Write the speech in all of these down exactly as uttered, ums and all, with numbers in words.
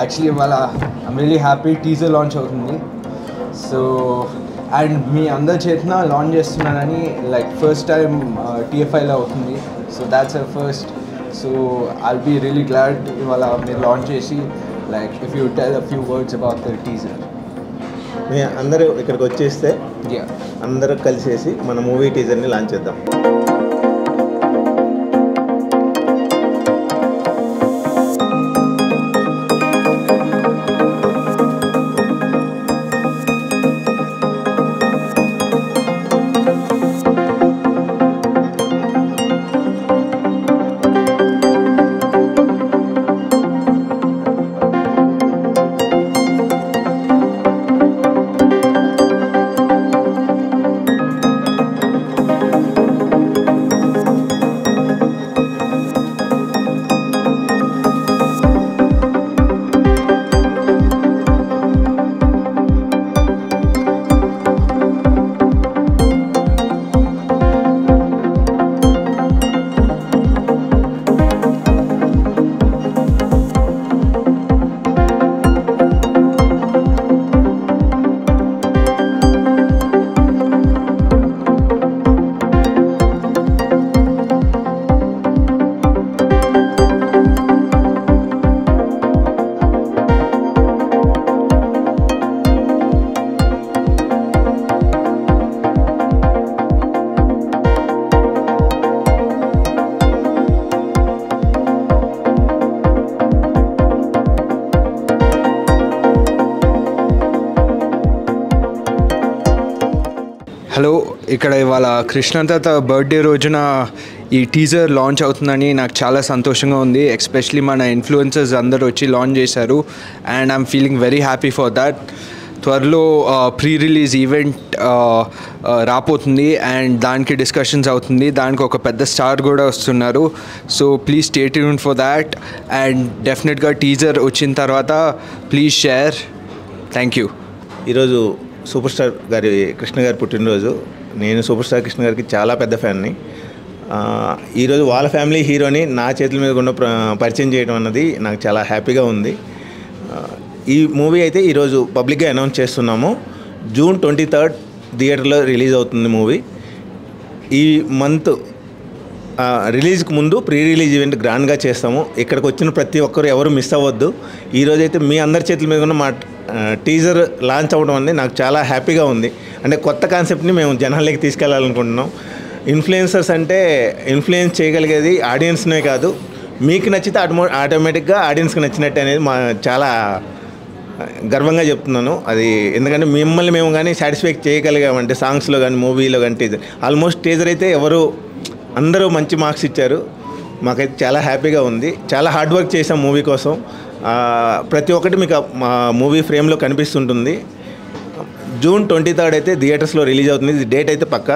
Actually ఇవాళ I'm really happy teaser launch అవుతుంది. So and మీ అందరి చేతన లాంచ్ చేస్తున్నానని లైక్ ఫస్ట్ టైం టీఎఫ్ఐలో అవుతుంది. So that's a first. So I'll be really glad ఇవాళ మీరు లాంచ్ చేసి like if you tell a few words about the teaser. మీ అందరూ ఇక్కడికి వచ్చేస్తే అందరూ కలిసేసి మన మూవీ టీజర్ని లాంచ్ చేద్దాం. హలో, ఇక్కడ ఇవాళ కృష్ణ తాత బర్త్డే రోజున ఈ టీజర్ లాంచ్ అవుతుందని నాకు చాలా సంతోషంగా ఉంది. ఎస్పెషలీ మన ఇన్ఫ్లుయెన్సర్స్ అందరూ వచ్చి లాంచ్ చేశారు and I'm feeling very happy for that. త్వరలో ప్రీ రిలీజ్ ఈవెంట్ రాపోతుంది అండ్ దానికి డిస్కషన్స్ అవుతుంది. దానికి ఒక పెద్ద స్టార్ కూడా వస్తున్నారు. So please stay tuned for that and డెఫినెట్గా టీజర్ వచ్చిన తర్వాత ప్లీజ్ షేర్. Thank you. ఈరోజు సూపర్ స్టార్ గారి కృష్ణ గారి పుట్టినరోజు. నేను సూపర్ స్టార్ కృష్ణ గారికి చాలా పెద్ద ఫ్యాన్ని. ఈరోజు వాళ్ళ ఫ్యామిలీ హీరోని నా చేతుల మీద కూడా పరిచయం చేయడం అన్నది నాకు చాలా హ్యాపీగా ఉంది. ఈ మూవీ అయితే ఈరోజు పబ్లిక్గా అనౌన్స్ చేస్తున్నాము. జూన్ ట్వంటీ థర్డ్ థియేటర్లో రిలీజ్ అవుతుంది మూవీ. ఈ మంత్ రిలీజ్కి ముందు ప్రీ రిలీజ్ ఈవెంట్ గ్రాండ్గా చేస్తాము. ఇక్కడికి వచ్చిన ప్రతి ఒక్కరు ఎవరు మిస్ అవ్వద్దు. ఈరోజైతే మీ అందరి చేతుల మీద కూడా మా టీజర్ లాంచ్ అవ్వడం అనేది నాకు చాలా హ్యాపీగా ఉంది. అంటే కొత్త కాన్సెప్ట్ని మేము జనాలకి తీసుకెళ్ళాలనుకుంటున్నాం. ఇన్ఫ్లుయెన్సర్స్ అంటే ఇన్ఫ్లుయెన్స్ చేయగలిగేది ఆడియన్స్నే కాదు, మీకు నచ్చితే ఆటోమో ఆటోమేటిక్గా ఆడియన్స్కి నచ్చినట్టు అనేది మా చాలా గర్వంగా చెప్తున్నాను. అది ఎందుకంటే మిమ్మల్ని మేము కానీ సాటిస్ఫై చేయగలిగామంటే సాంగ్స్లో కానీ మూవీలో కానీ టీజర్ ఆల్మోస్ట్ టీజర్ అయితే ఎవరు అందరూ మంచి మార్క్స్ ఇచ్చారు. మాకైతే చాలా హ్యాపీగా ఉంది. చాలా హార్డ్ వర్క్ చేసాం మూవీ కోసం. ప్రతి ఒక్కటి మీకు మా మూవీ ఫ్రేమ్లో కనిపిస్తుంటుంది. జూన్ ట్వంటీ థర్డ్ అయితే థియేటర్స్లో రిలీజ్ అవుతుంది. ఇది డేట్ అయితే పక్కా.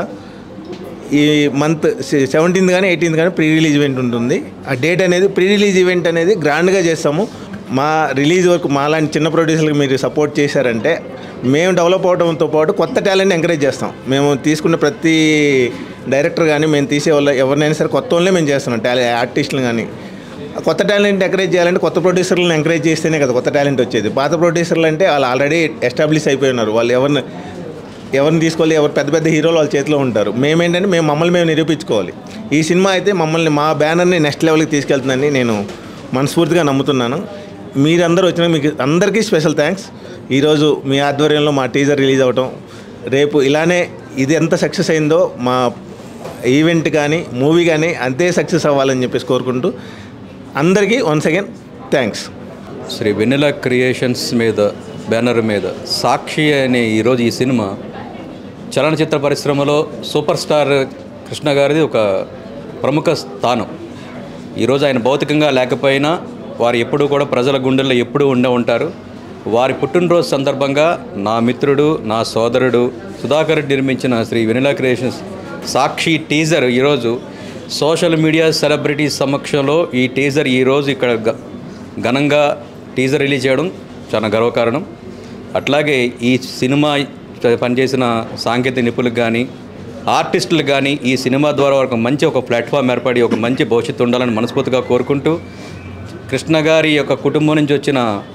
ఈ మంత్ సెవెంటీన్త్ కానీ ఎయిటీన్త్ కానీ ప్రీ రిలీజ్ ఈవెంట్ ఉంటుంది. ఆ డేట్ అనేది ప్రీ రిలీజ్ ఈవెంట్ అనేది గ్రాండ్గా చేస్తాము. మా రిలీజ్ వరకు మాలాంటి చిన్న ప్రొడ్యూసర్లకు మీరు సపోర్ట్ చేశారంటే మేము డెవలప్ అవడంతో పాటు కొత్త టాలెంట్ని ఎంకరేజ్ చేస్తాం. మేము తీసుకున్న ప్రతి డైరెక్టర్ కానీ మేము తీసే వాళ్ళు ఎవరినైనా సరే కొత్త వాళ్ళనే మేము చేస్తున్నాం. టాలెంట్ ఆర్టిస్టులు కానీ కొత్త టాలెంట్ ఎంకరేజ్ చేయాలంటే కొత్త ప్రొడ్యూసర్లను ఎంకరేజ్ చేస్తేనే కదా కొత్త టాలెంట్ వచ్చేది. పాత ప్రొడ్యూసర్లు అంటే వాళ్ళు ఆల్రెడీ ఎస్టాబ్లిష్ అయిపోయి ఉన్నారు. వాళ్ళు ఎవరిని ఎవరిని తీసుకోవాలి, ఎవరు పెద్ద పెద్ద హీరోలు వాళ్ళ చేతిలో ఉంటారు. మేమేంటంటే మేము మమ్మల్ని మేము నిరూపించుకోవాలి. ఈ సినిమా అయితే మమ్మల్ని మా బ్యానర్ని నెక్స్ట్ లెవెల్కి తీసుకెళ్తుందని నేను మనస్ఫూర్తిగా నమ్ముతున్నాను. మీరందరూ వచ్చిన మీకు అందరికీ స్పెషల్ థ్యాంక్స్. ఈరోజు మీ ఆధ్వర్యంలో మా టీజర్ రిలీజ్ అవ్వటం, రేపు ఇలానే ఇది ఎంత సక్సెస్ అయిందో మా ఈవెంట్ కానీ మూవీ కానీ అంతే సక్సెస్ అవ్వాలని చెప్పేసి కోరుకుంటూ అందరికీ once again thanks. Shri Vennela creations మీద బ్యానర్ మీద సాక్షి అనే ఈరోజు ఈ సినిమా చలనచిత్ర పరిశ్రమలో సూపర్ స్టార్ కృష్ణ గారిది ఒక ప్రముఖ స్థానం. ఈరోజు ఆయన భౌతికంగా లేకపోయినా వారు ఎప్పుడూ కూడా ప్రజల గుండెల్లో ఎప్పుడూ ఉండే ఉంటారు. వారి పుట్టినరోజు సందర్భంగా నా మిత్రుడు నా సోదరుడు సుధాకర్ రెడ్డి నిర్మించిన శ్రీ వెన్నెల క్రియేషన్స్ సాక్షి టీజర్ ఈరోజు సోషల్ మీడియా సెలబ్రిటీస్ సమక్షంలో ఈ టీజర్ ఈరోజు ఇక్కడ ఘనంగా టీజర్ రిలీజ్ చేయడం చాలా గర్వకారణం. అట్లాగే ఈ సినిమా పనిచేసిన సాంకేతిక నిపుణులకు కానీ ఆర్టిస్టులకు కానీ ఈ సినిమా ద్వారా ఒక మంచి ఒక ప్లాట్ఫామ్ ఏర్పడి ఒక మంచి భవిష్యత్తు ఉండాలని మనస్ఫూర్తిగా కోరుకుంటూ కృష్ణ గారి యొక్క కుటుంబం నుంచి వచ్చిన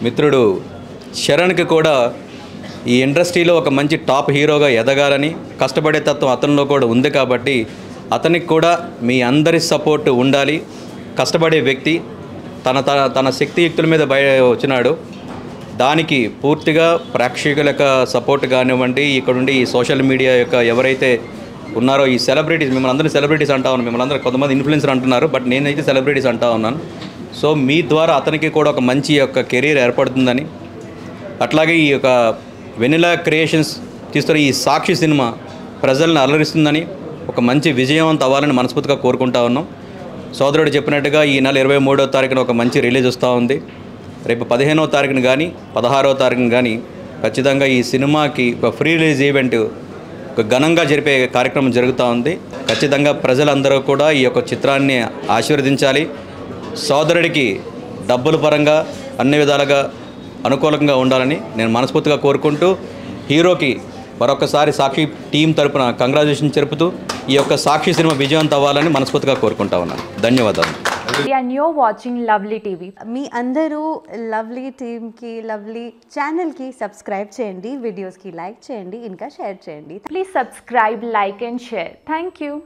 మిత్రుడు శరణ్కి కూడా ఈ ఇండస్ట్రీలో ఒక మంచి టాప్ హీరోగా ఎదగాలని కష్టపడే తత్వం అతనిలో కూడా ఉంది కాబట్టి అతనికి కూడా మీ అందరి సపోర్ట్ ఉండాలి. కష్టపడే వ్యక్తి తన తన తన శక్తియుక్తుల మీద బయ వచ్చినాడు. దానికి పూర్తిగా ప్రేక్షకుల యొక్క సపోర్ట్ కానివ్వండి, ఇక్కడుండి ఈ సోషల్ మీడియా యొక్క ఎవరైతే ఉన్నారో ఈ సెలబ్రిటీస్, మిమ్మల్ని అందరూ సెలబ్రిటీస్ అంటా ఉన్నాను, మిమ్మల్ని అందరూ కొంతమంది ఇన్ఫ్లుయెన్సర్ అంటున్నారు, బట్ నేనైతే సెలబ్రిటీస్ అంటా ఉన్నాను. సో మీ ద్వారా అతనికి కూడా ఒక మంచి యొక్క కెరీర్ ఏర్పడుతుందని, అట్లాగే ఈ యొక్క వెనిలా క్రియేషన్స్ తీస్తున్న ఈ సాక్షి సినిమా ప్రజలను అలరిస్తుందని, ఒక మంచి విజయవంత అవ్వాలని మనస్ఫూర్తిగా కోరుకుంటా ఉన్నాం. సోదరుడు చెప్పినట్టుగా ఈ నెల ఇరవై మూడో తారీఖున ఒక మంచి రిలీజ్ వస్తూ ఉంది. రేపు పదిహేనవ తారీఖున కానీ పదహారవ తారీఖున కానీ ఖచ్చితంగా ఈ సినిమాకి ఒక ఫ్రీ రిలీజ్ ఈవెంట్ ఒక ఘనంగా జరిపే కార్యక్రమం జరుగుతూ ఉంది. ఖచ్చితంగా ప్రజలందరూ కూడా ఈ యొక్క చిత్రాన్ని ఆశీర్వదించాలి. సోదరుడికి డబ్బుల పరంగా అన్ని విధాలుగా అనుకూలంగా ఉండాలని నేను మనస్ఫూర్తిగా కోరుకుంటూ, హీరోకి మరొకసారి సాక్షి టీం తరపున కంగ్రాచులేషన్ చెరుపుతూ ఈ యొక్క సాక్షి సినిమా విజయవంతం అవ్వాలని మనస్ఫూర్తిగా కోరుకుంటా ఉన్నాను. ధన్యవాదాలు. And you're watching Lovle T V. మీ అందరూ లవ్లీ టీమ్కి లవ్లీ ఛానల్కి సబ్స్క్రైబ్ చేయండి, వీడియోస్కి లైక్ చేయండి, ఇంకా షేర్ చేయండి. Please subscribe, like and share. Thank you.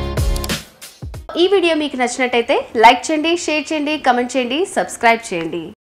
ఈ వీడియో మీకు నచ్చినట్టయితే లైక్ చేయండి, షేర్ చేయండి, కమెంట్ చేయండి, సబ్స్క్రైబ్ చేయండి.